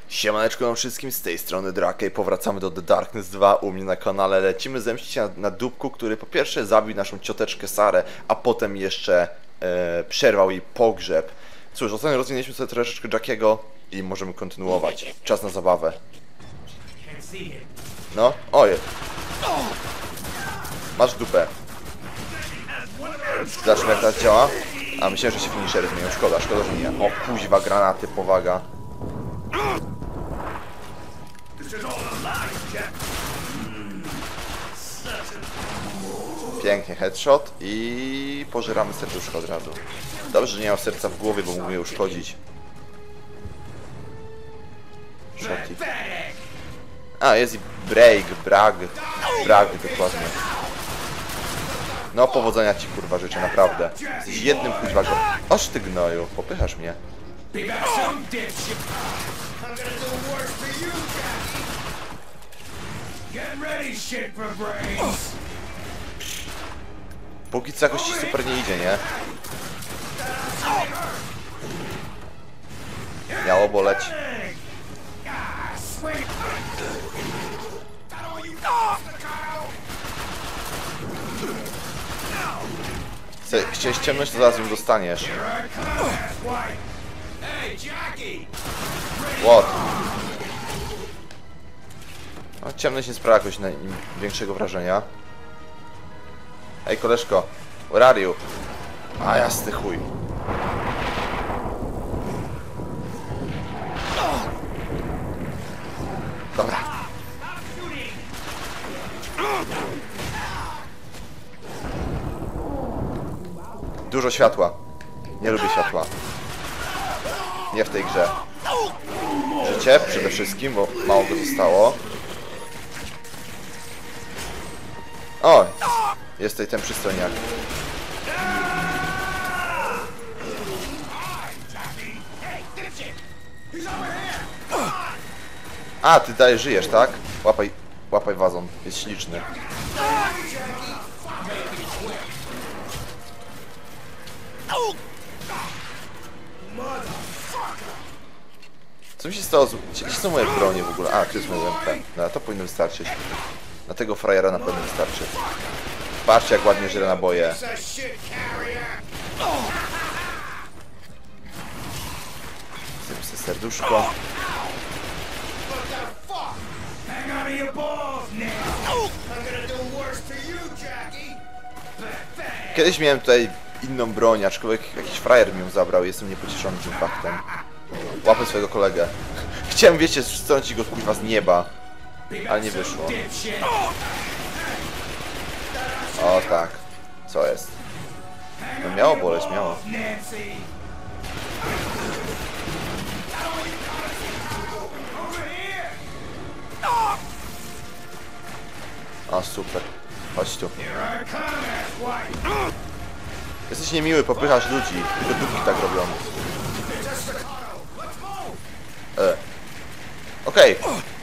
Siemaneczko wszystkim, z tej strony Drake. Powracamy do The Darkness 2 u mnie na kanale. Lecimy zemścić się na dupku, który po pierwsze zabił naszą cioteczkę Sarę, a potem jeszcze przerwał jej pogrzeb. Cóż, ostatnio rozwinęliśmy sobie troszeczkę Jackiego i możemy kontynuować. Czas na zabawę. No, oj. Masz dupę. Zobaczmy jak teraz działa. A myślałem, że się finishery zmienią. Szkoda, szkoda, że nie. O kuźwa, granaty, powaga. Pięknie, headshot i pożeramy serduszko od razu. Dobrze, że nie mam serca w głowie, bo mógł mnie uszkodzić. Shoti. A, jest i brag dokładnie. No, powodzenia ci kurwa życzę, naprawdę. Jesteś jednym kuźwa go. Oż ty gnoju, popychasz mnie. Póki co jakoś ci super nie idzie, nie? Miało boleć. Chciałeś ciemność, to zaraz ją dostaniesz. What? No, ciemność nie sprawia jakoś większego wrażenia. Ej, koleżko, where are you? A, jasny chuj. Dobra. Dużo światła. Nie lubię światła. Nie w tej grze. Życie przede wszystkim, bo mało go zostało. O! Jest tutaj ten przystojniak. A, ty dalej żyjesz, tak? Łapaj wazon. Jest śliczny. Co mi się stało z... Gdzie są moje bronie w ogóle? A, tu jest moje UMP. No, to powinno wystarczyć. Na tego frajera na pewno wystarczy. Patrzcie jak ładnie żre naboje. Zjem sobie serduszko. Kiedyś miałem tutaj inną broń, aczkolwiek jakiś frajer mi ją zabrał. Jestem niepocieszony tym faktem. Łapę swojego kolegę. Chciałem, wiecie, strącić go kurwa z nieba. Ale nie wyszło. O tak. Co jest? No miało boleć, miało. O, super. Chodź tu. Jesteś niemiły, popychasz ludzi. Tylko dupki tak robią. Okej.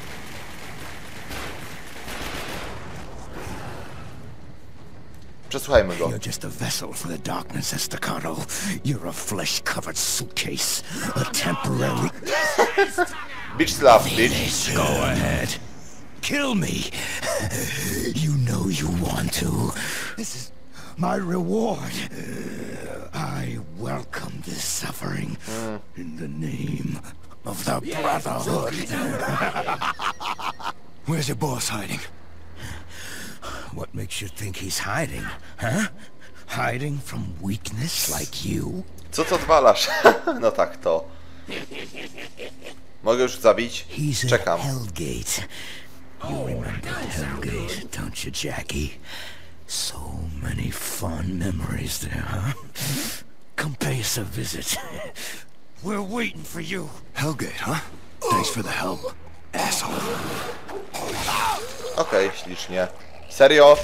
Przesłuchajmy go. You're just a vessel for the darkness, Estacado. You're a flesh-covered suitcase. A temporary... Bitch slap, bitch. Go ahead. Kill me. You know you want to. This is my reward. I welcome this suffering in the name of the Brotherhood. Where's your boss hiding? What makes you think he's hiding, huh? Hiding from weakness like you? Co to odwalasz? No tak, to. Mogę już zabić? He's Czekam. at Hellgate. You remember Hellgate, don't you, Jackie? So many fond memories there, huh? Come pay us a visit. We're waiting for you. Hellgate, huh? Thanks for the help, asshole. Okej, ślicznie. Serio?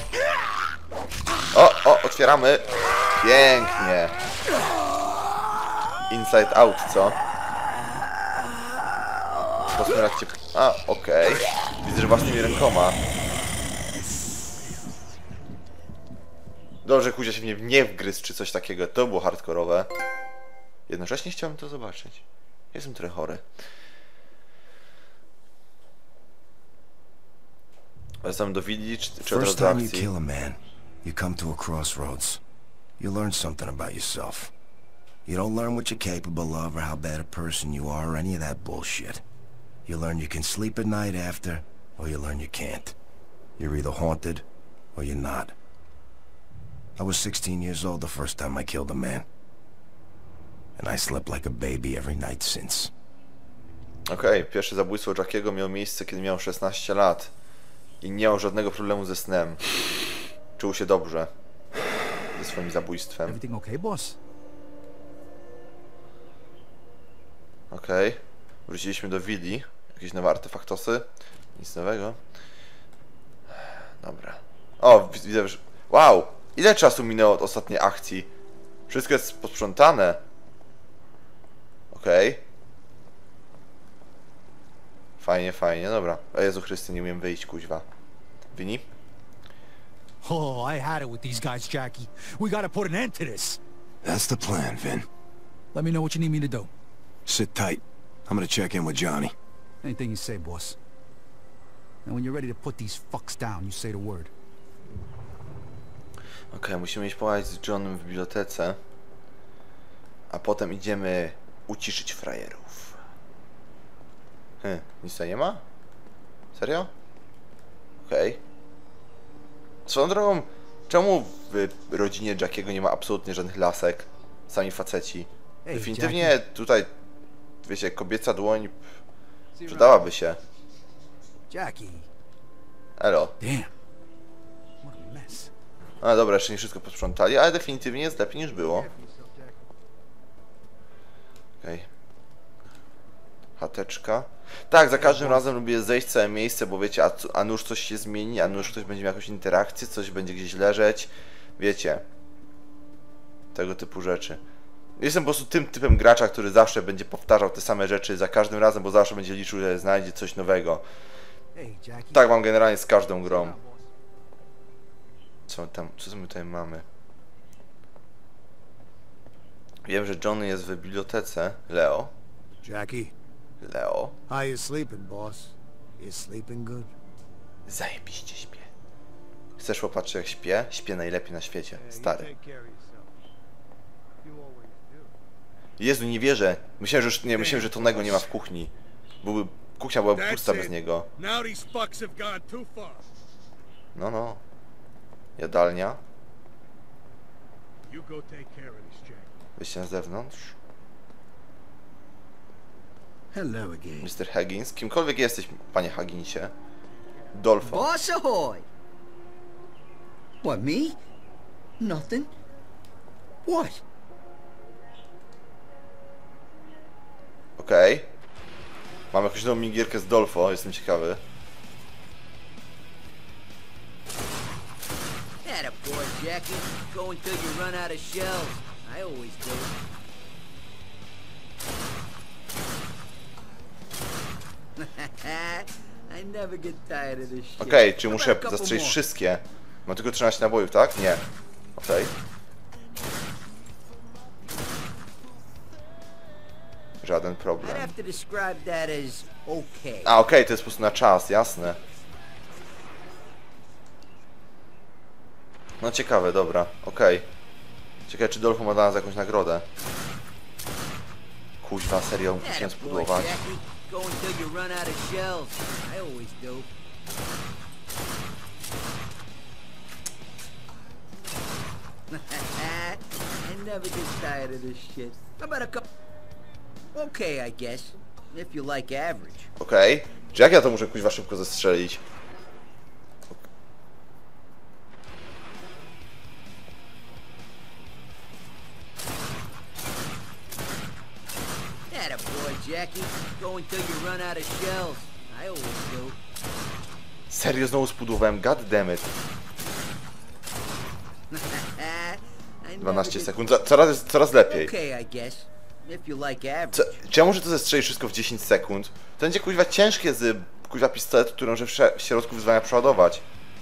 O, otwieramy. Pięknie. Inside out, co? Posmyrać cię... A, okej. Widzę, że własnymi rękoma. Dobrze, Kuzia się w mnie nie wgryzł, czy coś takiego. To było hardkorowe. Jednocześnie chciałem to zobaczyć. Jestem trochę chory. Wracamy do willi, czy od First razu time you akcji? kill a man, you come to a crossroads. You learn something about yourself. You don't learn what you're capable of or how bad a person you are or any of that bullshit. You learn you can sleep at night after, or you learn you can't. You're either haunted, or you're not. I was 16 years old the first time I killed a man. And I slept like a baby every night since. Okej, pierwsze zabójstwo Jackiego miało miejsce, kiedy miał 16 lat. I nie miał żadnego problemu ze snem. Czuł się dobrze ze swoim zabójstwem. Everything okay, boss? Okej. Wróciliśmy do willi. Jakieś nowe artefaktosy. Nic nowego. Dobra. O, widzę, że... Wow! Ile czasu minęło od ostatniej akcji? Wszystko jest posprzątane. Okej. Fajnie, fajnie, dobra. O Jezu Chrysty, nie umiem wyjść, kuźwa. Wini? Oh, I had it with these guys, Jackie. We gotta put an end to this. That's the plan, Vin. Let me know what you need me to do. Sit tight. I'm gonna check in with Johnny. Anything you say, boss. And when you're ready to put these fucks down, you say the word. Okej, musimy iść pogadać z Johnem w bibliotece. A potem idziemy uciszyć frajerów. Nic tutaj nie ma? Serio? Okej. Swoją drogą, czemu w rodzinie Jackiego nie ma absolutnie żadnych lasek? Sami faceci. Ej, Definitywnie tutaj, wiecie, kobieca dłoń przydałaby się. Jackie. Elo. Damn. What a mess. No dobra, jeszcze nie wszystko posprzątali, ale definitywnie jest lepiej niż było. Okej. Chateczka. Tak, za każdym razem lubię zejść w całe miejsce, bo wiecie, a nuż coś się zmieni, a nuż ktoś będzie miał jakąś interakcję, coś będzie gdzieś leżeć. Wiecie. Tego typu rzeczy. Jestem po prostu tym typem gracza, który zawsze będzie powtarzał te same rzeczy za każdym razem, bo zawsze będzie liczył, że znajdzie coś nowego. Hey, Jackie. Tak mam generalnie z każdą grą. Co my tutaj mamy? Wiem, że Johnny jest w bibliotece. Leo. Jackie, Leo. how you sleeping, boss? You sleeping good? Zajebiście śpię. Chcesz popatrzeć jak śpię? Śpię najlepiej na świecie. Stary. Jezu, nie wierzę. Myślałem, że Tonego nie ma w kuchni. Kuchnia byłaby pusta bez niego. No. Jadalnia. Wyjście na zewnątrz. Hello again. Mr. Higgins. Kimkolwiek jesteś, panie Higginsie. Dolfo. Boss ahoy! What, me? Nothing. What? Okej. Mam jakąś nową minigierkę z Dolfo, jestem ciekawy. Attaboy, Jackie. Go until you run out of shells. I always do. I never get tired of this shit. Okej, czy How muszę about a couple zastrzelić more? wszystkie? Mam tylko 13 nabojów, tak? Nie. Okej. Żaden I'd problem. have to describe that as okay. A, okej, to jest po prostu na czas, jasne. No ciekawe, dobra, okej. Ciekawe, czy Dolfo ma dla nas jakąś nagrodę. Kuźwa, serio, musiałem Attaboy, spudłować. Jackie. Go until you run out of shells. I always do. I never get tired of this shit. How about a couple? Okay, I guess. If you like average. Okej. Czy jak ja to muszę kuźwa szybko zestrzelić? Attaboy, Jackie. Go until you run out of shells. I always do. Serio, znowu spudłowałem, god damn it. I never 12 get- sekund, coraz lepiej. Okay, I guess. If you like average. Czy ja muszę to zestrzelić wszystko w 10 sekund? To będzie kuźwa ciężkie z kuźwa pistoletu, który może w środku wyzwania przeładować.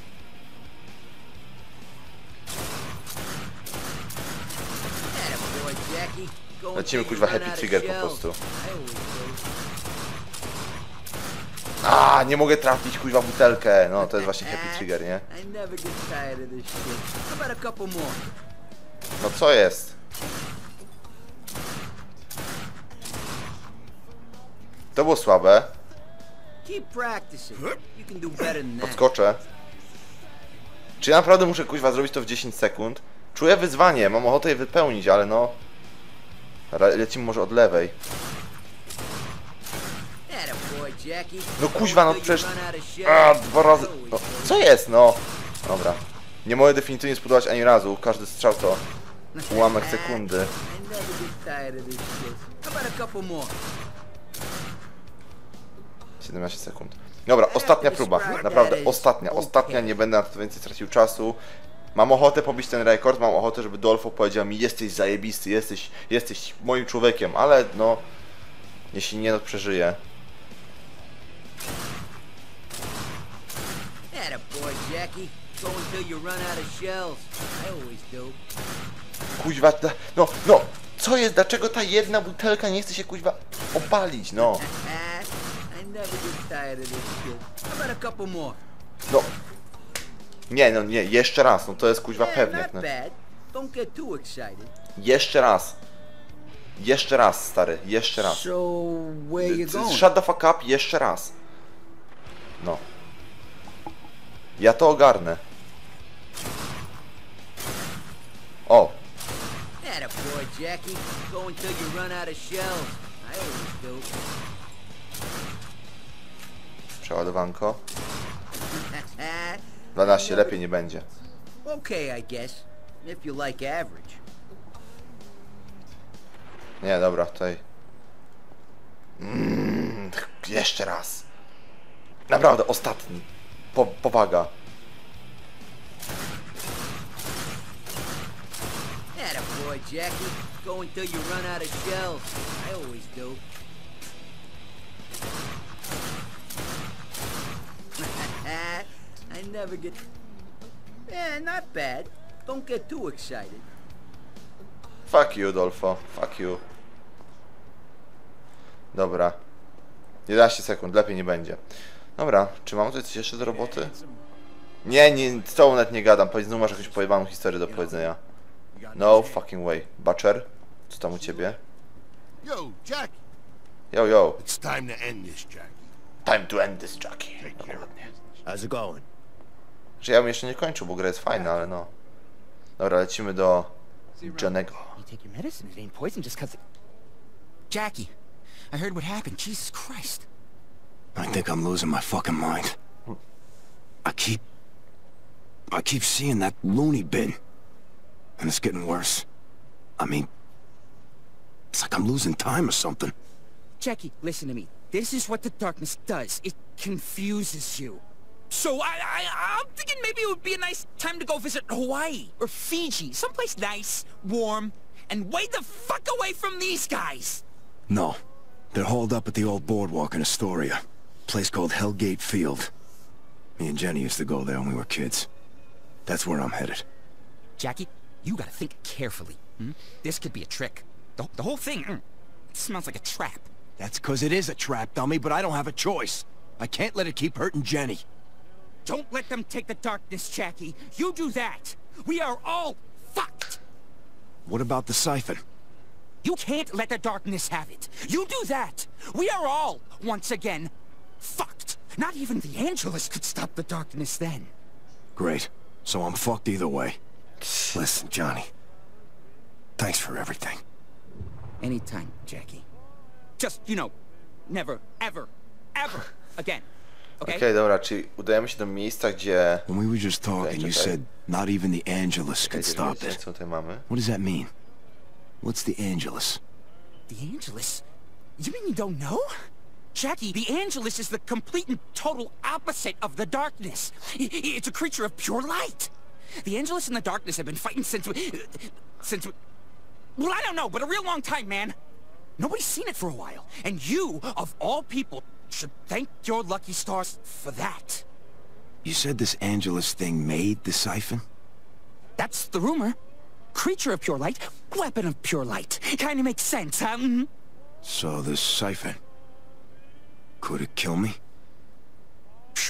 Attaboy, Jackie. Go Lecimy, until kuźwa, you run happy out of trigger po shells. prostu. I always do. A, nie mogę trafić, kuźwa, butelkę. No, to jest właśnie happy trigger, nie? I never get tired of this shit. How about a couple more? No co jest? To było słabe. Keep practicing. You can do better than that. Podskoczę. Czy ja naprawdę muszę, kuźwa, zrobić to w 10 sekund? Czuję wyzwanie, mam ochotę je wypełnić, ale no... Lecimy może od lewej. Attaboy, Jackie. No kuźwa, no Until you przecież... run out of shells. A, 2 razy... No, co jest, no? Dobra. Nie mogę definitywnie spodobać ani razu. Każdy strzał to ułamek sekundy. I never get tired of this shit. How about a couple more? 17 sekund. Dobra, ostatnia próba. Naprawdę, ostatnia. Nie będę na to więcej stracił czasu. Mam ochotę pobić ten rekord, mam ochotę, żeby Dolfo powiedział mi: jesteś zajebisty, jesteś moim człowiekiem, ale no... Jeśli nie, no przeżyję. Attaboy, Jackie. Go until you run out of shells. I always do. Kuźwa, no, co jest? Dlaczego ta jedna butelka nie chce się, kuźwa, opalić, no? I never get tired of this shit. How about a couple more? No. Nie, jeszcze raz, no to jest, kuźwa, Yeah, pewnie. not No. bad. Don't get too excited. Jeszcze raz. Jeszcze raz, stary, jeszcze raz. So, where you going? Shut the fuck up, jeszcze raz. No. Ja to ogarnę. O, Attaboy, Jackie. Go until you run out of shells. I always do. przeładowanko. 12, lepiej nie będzie. Okay, I guess. If you like average. Nie, dobra, tutaj... jeszcze raz. Naprawdę, ostatni. Powaga. Attaboy, Jackie. Go until you run out of shells. I always do. 'I never get... Yeah, not bad. Don't get too excited. Fuck you, Dolfo. Fuck you. Dobra. 11 sekund, lepiej nie będzie. Dobra, czy mam tutaj coś jeszcze do roboty? Nie, z tobą nawet nie gadam. Powiedz, no masz jakąś pojebaną historię do powiedzenia. No fucking way. Butcher, co tam u ciebie? Yo, Jackie. Yo. It's time to end this, Jackie. Time to end this, Jackie. Dokładnie. How's it going? Że ja bym jeszcze nie kończył, bo gra jest fajna, ale no. Dobra, lecimy do Johnego. You take your medicine, it ain't poison just 'cause Jackie, I heard what happened. Jesus Christ. I think I'm losing my fucking mind. I keep seeing that loony bin. And it's getting worse. I mean, it's like I'm losing time or something. Jackie, listen to me. This is what the darkness does. It confuses you. So I'm thinking maybe it would be a nice time to go visit Hawaii or Fiji. Someplace nice, warm, and way the fuck away from these guys. No. They're hauled up at the old boardwalk in Astoria. A place called Hellgate Field. Me and Jenny used to go there when we were kids. That's where I'm headed. Jackie, you gotta think carefully. This could be a trick. The whole thing, it smells like a trap. That's 'cause it is a trap, dummy, but I don't have a choice. I can't let it keep hurting Jenny. Don't let them take the darkness, Jackie. You do that. We are all fucked. What about the siphon? You can't let the darkness have it. You do that. We are all, once again, fucked. Not even the Angelus could stop the darkness then. Great. So I'm fucked either way. Listen, Johnny. Thanks for everything. Anytime, Jackie. Just, never, ever, ever again. Okay? Okej, dobra, czyli udajemy się do miejsca, gdzie... When we were just talking, you said not even the Angelus could stop Czekajcie, it. co tutaj mamy? What does that mean? What's the Angelus? The Angelus? You mean you don't know? Jackie, the Angelus is the complete and total opposite of the darkness. It's a creature of pure light. The Angelus and the darkness have been fighting since, well, I don't know, but a real long time, man. Nobody's seen it for a while. And you, of all people, should thank your lucky stars for that. You said this Angelus thing made the siphon? That's the rumor. Creature of pure light, weapon of pure light. Kinda makes sense, huh? So the siphon... could it kill me?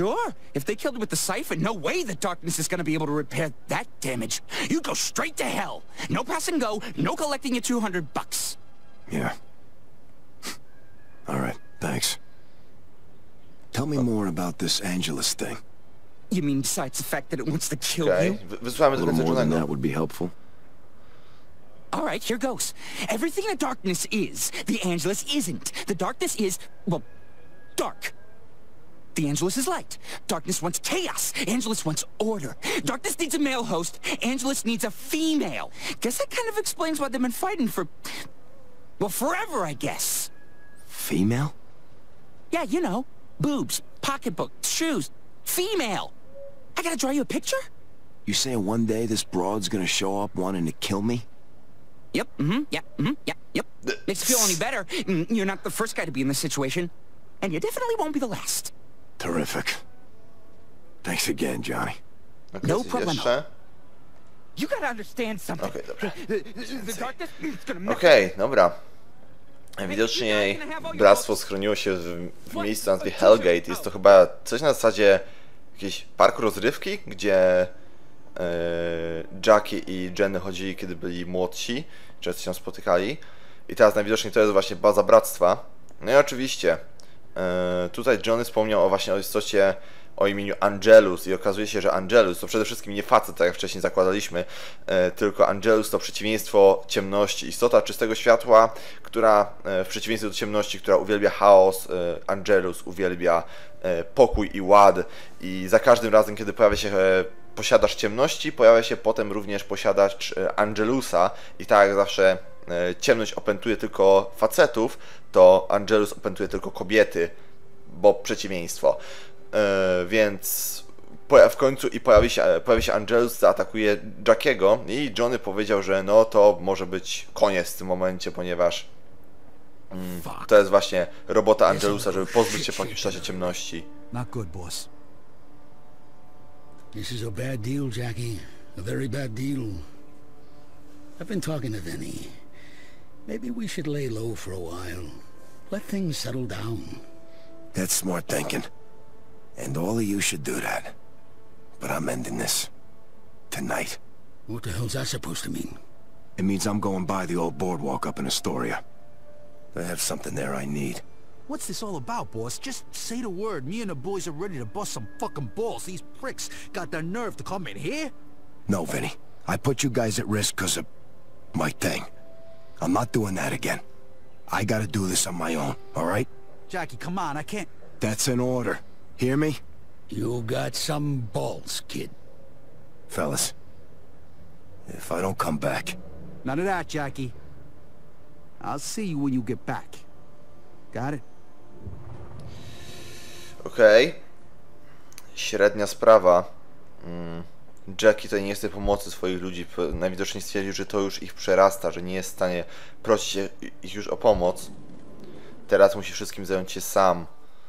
Sure. If they killed it with the siphon, no way the darkness is gonna be able to repair that damage. You go straight to hell. No pass and go, no collecting your $200. Yeah. All right, thanks. Tell me more about this Angelus thing. You mean besides the fact that it wants to kill Okej, you? wysłamy A little trochę more than Johnego. that would be helpful. All right, here goes. Everything the darkness is, the Angelus isn't. The darkness is, well, dark. The Angelus is light. Darkness wants chaos. Angelus wants order. Darkness needs a male host. Angelus needs a female. Guess that kind of explains why they've been fighting for, well, forever, I guess. Female? Yeah, you know, boobs, pocketbook, shoes, female. I gotta draw you a picture? You saying one day this broad's gonna show up wanting to kill me? Yep, yep. Makes you feel any better. You're not the first guy to be in this situation. And you definitely won't be the last. Terrific. Thanks again, Johnny. Okej, No coś problemo. jeszcze? You gotta understand something. Okej, dobra. The darkness is gonna mess Okej, dobra. Widocznie bractwo schroniło się w miejscu na nazwie Hellgate. Jest to chyba coś na zasadzie jakiejś parku rozrywki, gdzie Jackie i Jenny chodzili, kiedy byli młodsi, często się spotykali. I teraz najwidoczniej to jest właśnie baza bractwa. No i oczywiście tutaj Johnny wspomniał właśnie o istocie o imieniu Angelus i okazuje się, że Angelus to przede wszystkim nie facet, tak jak wcześniej zakładaliśmy, tylko Angelus to przeciwieństwo ciemności, istota czystego światła, która w przeciwieństwie do ciemności, która uwielbia chaos, Angelus uwielbia pokój i ład i za każdym razem, kiedy pojawia się posiadacz ciemności, pojawia się potem również posiadacz Angelusa i tak jak zawsze ciemność opętuje tylko facetów, to Angelus opętuje tylko kobiety, bo przeciwieństwo. Więc w końcu pojawi się Angelus, zaatakuje Jackiego i Johnny powiedział, że no to może być koniec w tym momencie, ponieważ to jest właśnie robota Angelusa, żeby pozbyć się po jakimś czasie ciemności. Not good, boss. This is a bad deal, Jackie. A very bad deal. I've been talking to Vinny. Maybe we should lay low for a while. Let things settle down. That's smart thinking. And all of you should do that. But I'm ending this. Tonight. What the hell's that supposed to mean? It means I'm going by the old boardwalk up in Astoria. They have something there I need. What's this all about, boss? Just say the word. Me and the boys are ready to bust some fucking balls. These pricks got the nerve to come in here? No, Vinny. I put you guys at risk because of my thing. I'm not doing that again. I gotta do this on my own, alright? Jackie, come on, I can't... That's an order. Hear me? You got some balls, kid. Fellas, if I don't come back... None of that, Jackie. I'll see you when you get back. Got it? Okej. Średnia sprawa. Jackie tutaj nie chce pomocy swoich ludzi. Najwidoczniej stwierdził, że to już ich przerasta, że nie jest w stanie prosić ich już o pomoc. Teraz musi wszystkim zająć się sam.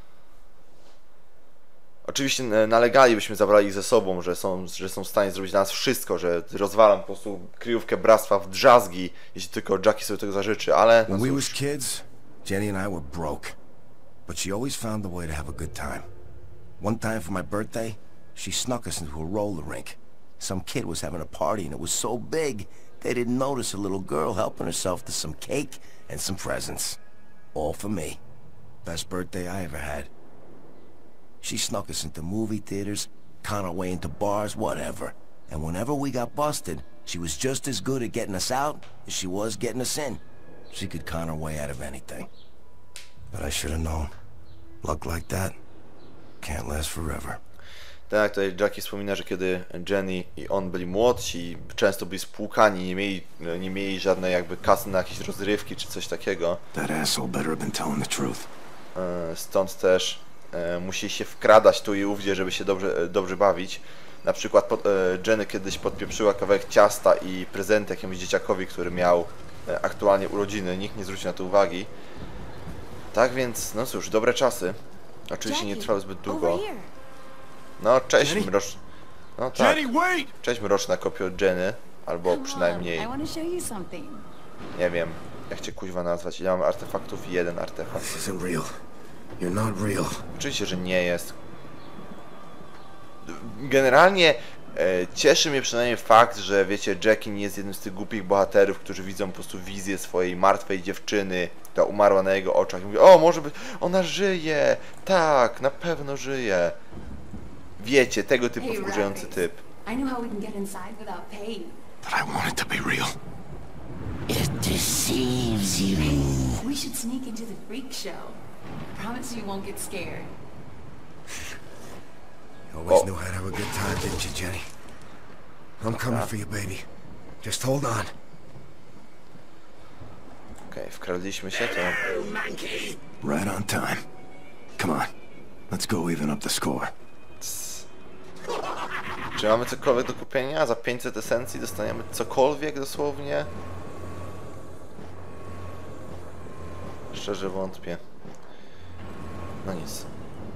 Oczywiście nalegali, byśmy zabrali ich ze sobą, że są w stanie zrobić dla nas wszystko, że rozwalam po prostu kryjówkę bractwa w drzazgi, jeśli tylko Jackie sobie tego zażyczy, ale... No When we was kids, Jenny and I were broke. But she always found a way to have a good time. One time for my birthday, she snuck us into a roller rink. Some kid was having a party and it was so big, they didn't notice a little girl helping herself to some cake and some presents. All for me. Best birthday I ever had. She snuck us into movie theaters, con our way into bars, whatever. And whenever we got busted, she was just as good at getting us out as she was getting us in. She could con her way out of anything. But I should have known. Luck like that can't last forever. Tak, tutaj Jackie wspomina, że kiedy Jenny i on byli młodsi, często byli spłukani, nie mieli żadnej jakby kasy na jakieś rozrywki czy coś takiego. That asshole better have been telling the truth. Stąd też musieli się wkradać tu i ówdzie, żeby się dobrze bawić. Na przykład Jenny kiedyś podpieprzyła kawałek ciasta i prezent jakiemuś dzieciakowi, który miał aktualnie urodziny. Nikt nie zwrócił na to uwagi. Tak więc, no cóż, dobre czasy. Oczywiście nie trwały zbyt długo. No, cześć mroczna... No tak. Cześć mroczna kopio Jenny. Albo przynajmniej... Nie wiem, jak cię kuźwa nazwać. Ja mam artefaktów i jeden artefakt. This isn't real. You're not real. Oczywiście, że nie jest. Generalnie cieszy mnie przynajmniej fakt, że wiecie, Jackie nie jest jednym z tych głupich bohaterów, którzy widzą po prostu wizję swojej martwej dziewczyny, która umarła na jego oczach i mówi, o, może być, ona żyje, tak, na pewno żyje. Wiecie, tego typu wkurzający typ. I knew how we can get inside without pain. But I want it to be real. It deceives you. We should sneak into the freak show. I promise you won't get scared. You always knew I'd have a good time, didn't you, Jenny? I'm coming for you, baby. Just hold on. Okej, wkradliśmy się, to... Right on time. Come on. Let's go even up the score. Czy mamy cokolwiek do kupienia? Za 500 esencji dostaniemy cokolwiek dosłownie? Szczerze wątpię. No nic.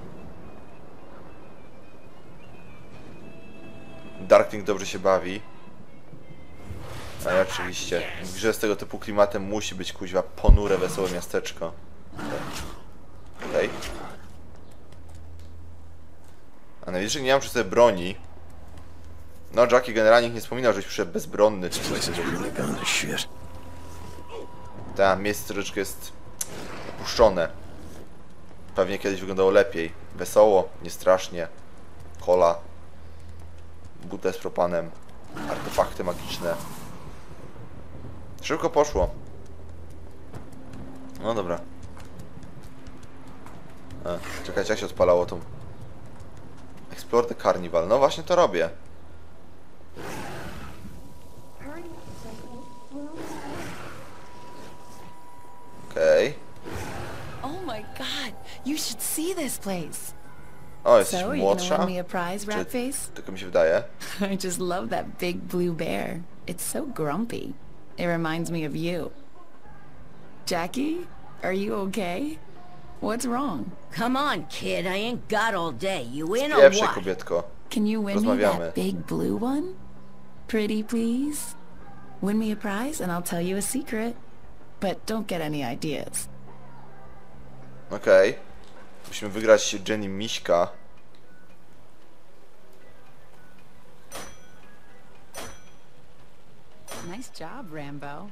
Darkling dobrze się bawi. Ale oczywiście w grze z tego typu klimatem musi być kuźwa ponure, wesołe miasteczko. Okej. A najwyżej nie mam przy sobie broni. No, Jackie generalnie nie wspominał, żeś przyszedł bezbronny czy coś. Tak, miejsce troszeczkę jest opuszczone. Pewnie kiedyś wyglądało lepiej. Wesoło, niestrasznie. Cola. Butę z propanem. Artefakty magiczne. Szybko poszło. No dobra. Czekajcie, jak się odpalało tą... Explore the Carnival. No właśnie to robię. Okej. Oh my god, you should see this place. O, jesteś So, are you młodsza? gonna win me a prize, rat face? Tylko mi się wydaje. I just love that big blue bear. It's so grumpy. It reminds me of you. Jackie, are you okay? What's wrong? Come on, kid. I ain't got all day. You in or Pierwsze what? kobietko. Can you win me Rozmawiamy. that big blue one? Pretty please? Win me a prize and I'll tell you a secret. But don't get any ideas. Okej. Musimy wygrać Jenny Miśka. Nice job, Rambo.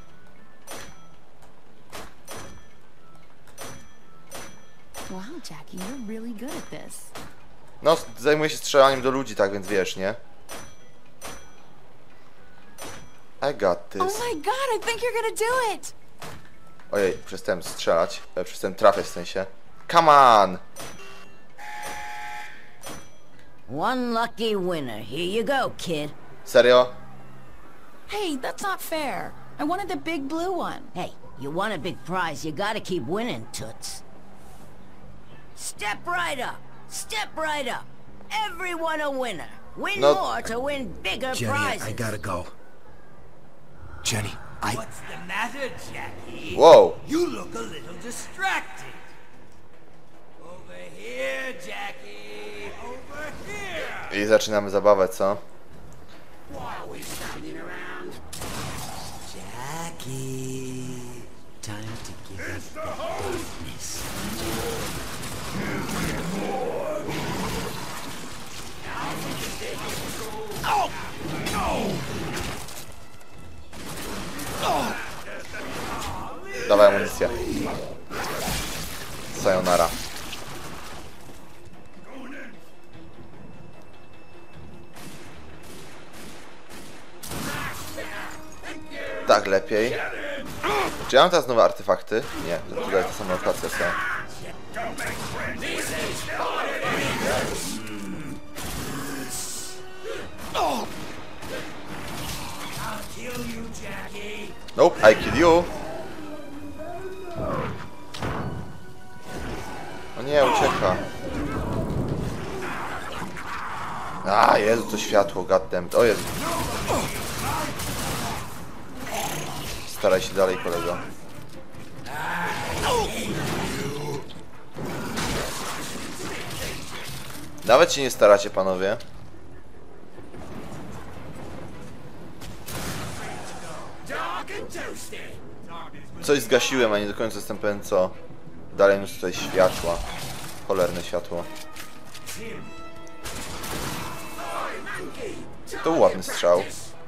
Wow, Jackie, you're really good at this. No, zajmuję się strzelaniem do ludzi, tak więc wiesz, nie? I got this. Oh my god, I think you're gonna do it! Ojej, przestałem strzelać. Przestałem trafiać w sensie. Come on! One lucky winner. Here you go, kid. Serio? Hey, that's not fair. I wanted the big blue one. Hey, you want a big prize, you gotta keep winning, toots. Step right up. Step right up. Everyone a winner. Win No. more to win bigger Jenny, prizes. I gotta go. Jenny, What's the matter, Jackie? Wow! You look a little distracted. Over here, Jackie. Over here. I zaczynamy zabawę, co? Why are we standing around? Jackie. Time to give us the business. Oh! No! Dawaj amunicję. Sayonara. Tak lepiej. Czy ja mam teraz nowe artefakty? Nie, to tutaj ta sama lokacja są. Nope, I kill you. O nie, ucieka. A, Jezu, to światło, goddammit. O Jezu. Staraj się dalej, kolego. Nawet się nie staracie, panowie. Coś zgasiłem, a nie do końca jestem pewien co. Dalej mnóstwo tutaj światła. Cholerne światło. To był ładny strzał.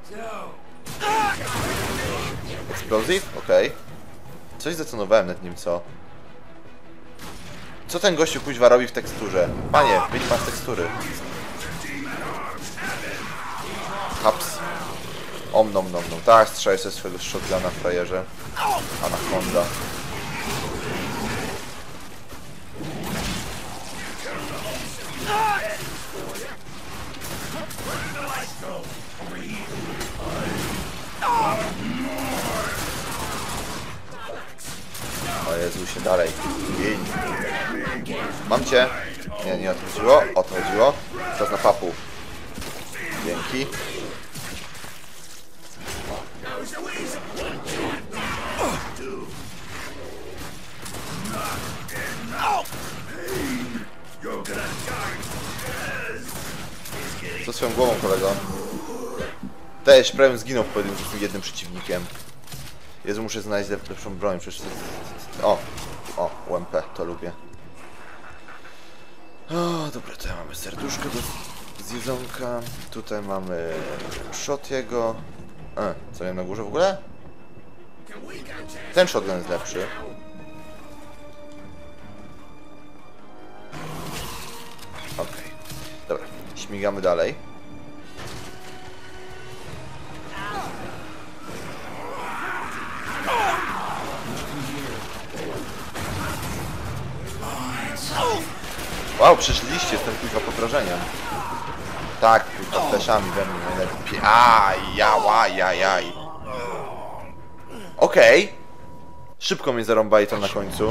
Explosive? Okej. Coś zdetonowałem nad nim, co? Co ten gościu kuźwa robi w teksturze? Panie, wyjdź pan z tekstury. Haps. Om nom nom nom. Tak, strzelaj ze swojego shotguna w frajerze. Anaconda. O Jezu, się dalej. Gień. Mam cię. Nie, nie o to chodziło. O to chodziło. Teraz na papu. Dzięki. Co swoją głową, kolego? Też prawie zginął w pojedynku z tym jednym przeciwnikiem. Jezu, muszę znaleźć lepszą broń, przecież to... O, UMP, to lubię. O, dobra, tutaj mamy serduszko z jedzonka. Tutaj mamy Shotiego. Co miałem na górze w ogóle? Ten shotgun jest lepszy. Okej. Dobra, śmigamy dalej. Wow, przeszliście, jestem kuźwa pod wrażeniem. Tak, kuźwa fleszami we mnie najlepiej. Ajajajaj. Okej. Szybko mnie zarąbali to na końcu.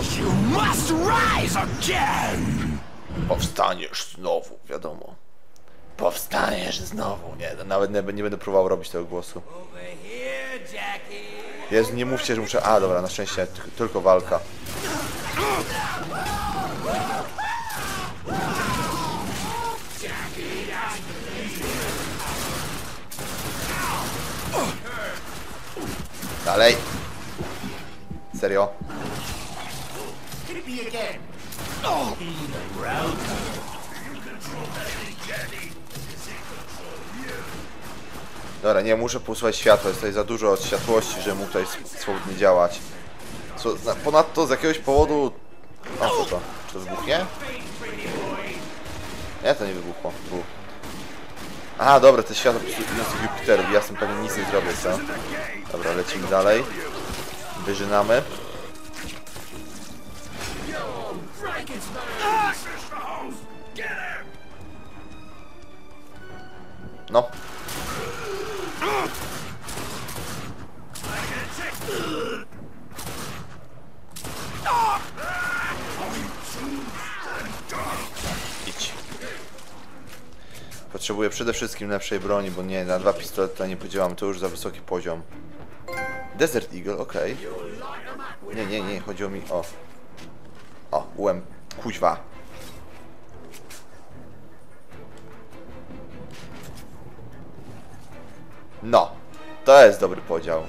Powstaniesz znowu, wiadomo. Powstaniesz znowu. Nie, nawet nie będę próbował robić tego głosu. Jezu, nie mówcie, że muszę... A, dobra, na szczęście tylko walka. Dalej. Serio? Dobra, nie, muszę posłuchać światła, jest tutaj za dużo od światłości, żeby mógł tutaj swobodnie działać. Ponadto z jakiegoś powodu... O, co to? Czy to wybuchnie? Nie, to nie wybuchło. Aha, dobra, to jest światło z Jupiterów, ja z tym pewnie nic nie zrobię, co? Dobra, lecimy dalej. Wyżynamy. No. Idź. Potrzebuję przede wszystkim lepszej broni, bo nie, na 2 pistolety nie podziałam, to już za wysoki poziom. Desert Eagle, okej. Nie, chodziło mi o... kuźwa. No, to jest dobry podział.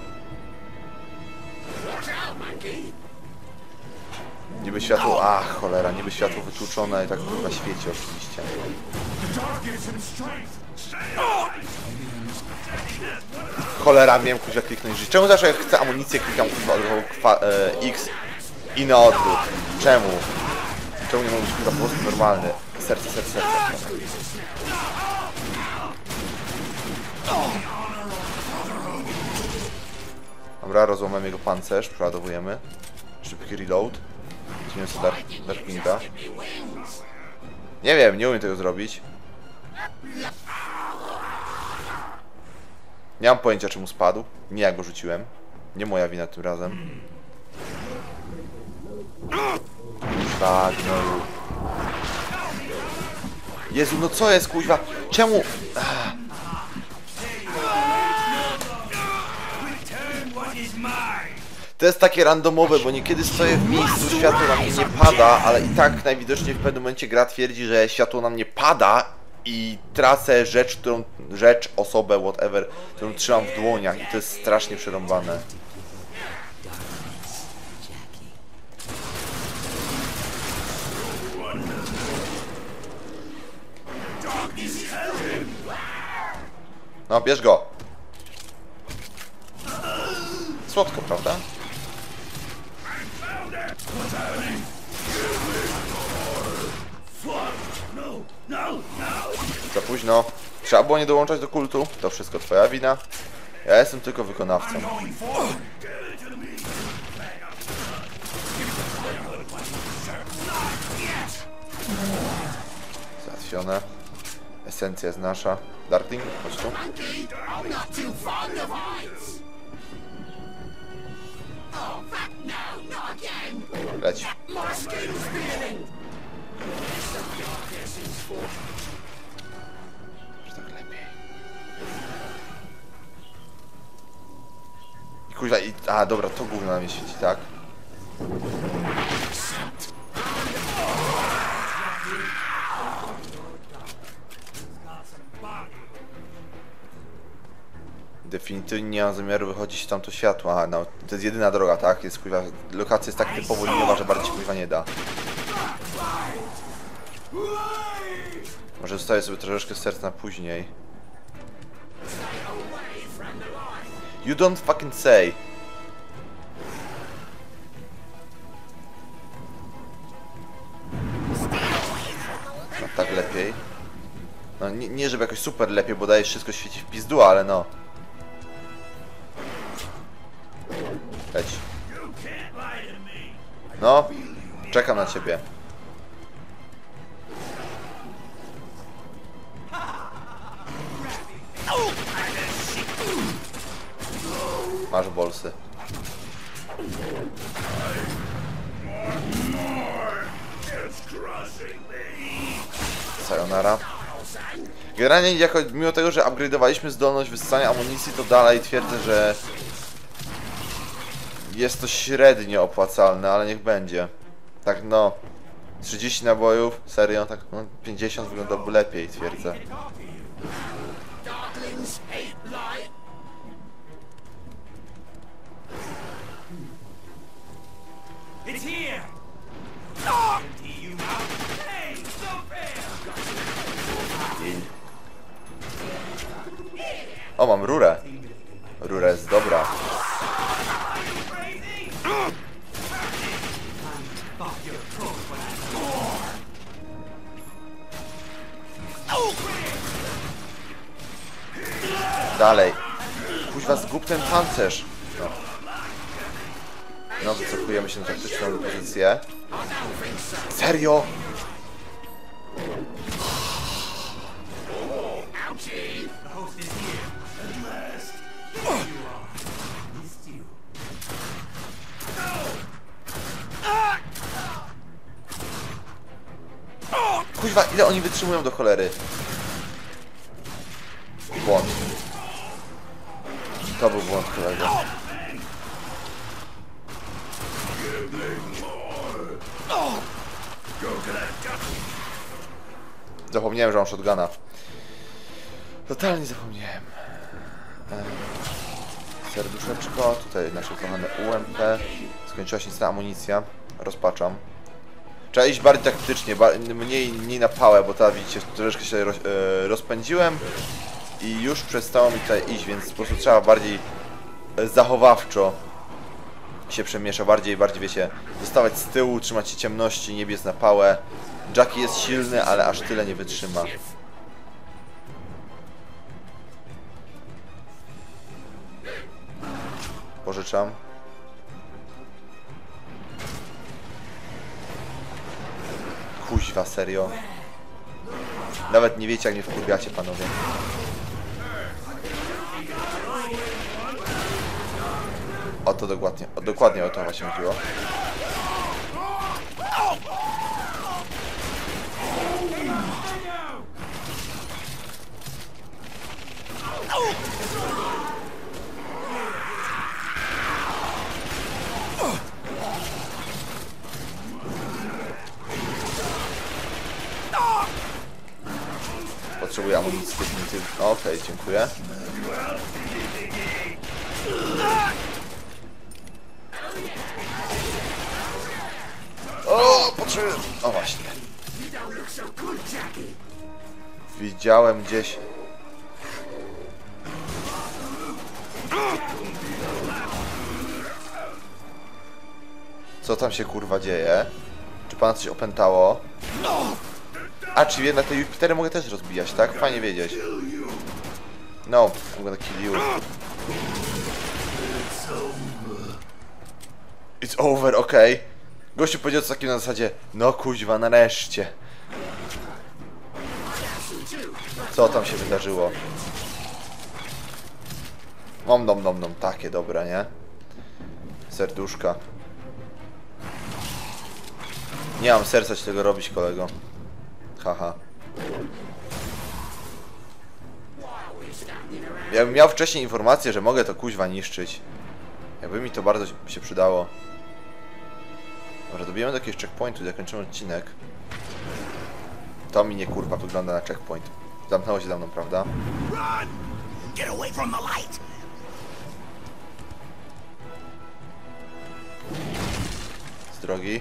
Niby światło... Ach, cholera, niby światło wytłuczone i tak kurwa świeci oczywiście. Cholera, miałem kuźwa kliknąć żyć. Czemu zawsze jak chcę amunicję klikam kurwa X i na odwrót? Czemu? Czemu nie mogę być kurwa po prostu normalny? Serce. Dobra, rozłamamy jego pancerz, przeładowujemy. Szybki reload. Weźmiemy sobie Darkwinga. Nie wiem, nie umiem tego zrobić. Nie mam pojęcia, czemu spadł. Nie, jak go rzuciłem. Nie moja wina tym razem. Tak, no. Jezu, no co jest, kuźwa? Czemu? To jest takie randomowe, bo niekiedy stoję w miejscu, światło na mnie nie pada, ale i tak najwidoczniej w pewnym momencie gra twierdzi, że światło na mnie pada i tracę rzecz, osobę, whatever, którą trzymam w dłoniach i to jest strasznie przerąbane. No, bierz go. Słodko, prawda? Za późno. Trzeba było nie dołączać do kultu. To wszystko twoja wina. Ja jestem tylko wykonawcą. Załatwione. Esencja jest nasza. Darkling, chodź tu. Leć. Że tak lepiej. I kuźwa, i... A, dobra, to gówno na mnie świeci, tak? Definitywnie nie mam zamiaru wychodzić w tamto światło. Aha, no, to jest jedyna droga, tak? Jest, kuźwa, lokacja jest tak typowo liniowa, że bardziej kuźwa nie da. Może zostawię sobie troszeczkę serca na później. You don't fucking say. No tak lepiej. No nie żeby jakoś super lepiej, bo dajesz wszystko świeci w pizdu, ale no. Leć. No, czekam na ciebie. Masz bolsy. Sayonara. Generalnie jako, mimo tego, że upgrade'owaliśmy zdolność wyssania amunicji, to dalej twierdzę, że jest to średnio opłacalne, ale niech będzie. Tak no, 30 nabojów, serio, tak no 50 wygląda lepiej, twierdzę. O, mam rurę. Rura jest dobra. Dalej. Kuźwa, zgub ten pancerz. No. No, wycofujemy się na taktyczną pozycję. Serio? Kuźwa, ile oni wytrzymują do cholery? Błąd. To był błąd, kolego. Zapomniałem, że mam shotguna. Totalnie zapomniałem. Serduszeczko, tutaj nasze kochane UMP. Skończyła się ta amunicja. Rozpaczam. Trzeba iść bardziej taktycznie, mniej na pałę, bo ta, widzicie, troszeczkę się rozpędziłem i już przestało mi tutaj iść, więc po prostu trzeba bardziej zachowawczo się przemiesza, bardziej, wiecie, dostawać z tyłu, trzymać się ciemności, nie biec na pałę. Jackie jest silny, ale aż tyle nie wytrzyma. Pożyczam. Kuźwa, serio. Nawet nie wiecie, jak mnie wkurwiacie, panowie. O to dokładnie o to właśnie chodziło. Potrzebuję amunicji definitywnie. Okej, dziękuję. O, potrzebuję... O, właśnie. Widziałem gdzieś... Co tam się kurwa dzieje? Czy pana coś opętało? A, czyli jednak te Jupitery mogę też rozbijać, tak? Fajnie wiedzieć. No, I'm gonna kill you. It's over, okej. Okay. Gościu powiedział coś takim na zasadzie, no kuźwa, nareszcie. Co tam się wydarzyło? Nom, takie dobre, nie? Serduszka. Nie mam serca ci tego robić, kolego. Haha. Jakbym miał wcześniej informację, że mogę to kuźwa niszczyć. Jakby mi to bardzo się przydało. Może dobijemy do jakiegoś checkpointu i zakończymy odcinek. To mi nie kurwa wygląda na checkpoint. Zamknęło się za mną, prawda? Get away from the light! Z drogi.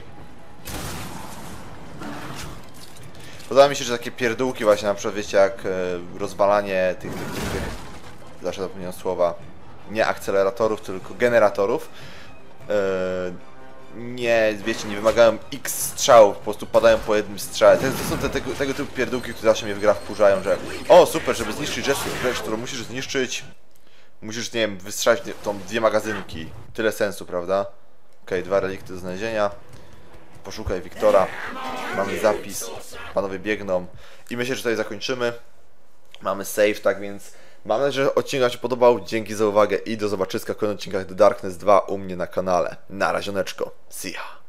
Podoba mi się, że takie pierdółki właśnie, na przykład wiecie, jak rozwalanie tych zawsze zapomniałem słowa, nie akceleratorów, tylko generatorów. Nie, wiecie, nie wymagają x strzałów, po prostu padają po jednym strzale. To są tego typu pierdółki, które zawsze mnie w grach wkurzają, że o super, żeby zniszczyć rzecz, którą musisz zniszczyć, musisz, nie wiem, wystrzelić tą 2 magazynki. Tyle sensu, prawda? Okej, 2 relikty do znalezienia. Poszukaj Wiktora. Mamy zapis. Panowie biegną. I myślę, że tutaj zakończymy. Mamy save, tak więc mam nadzieję, że odcinek wam się podobał. Dzięki za uwagę i do zobaczyska w kolejnych odcinkach The Darkness 2 u mnie na kanale. Na razioneczko. See ya.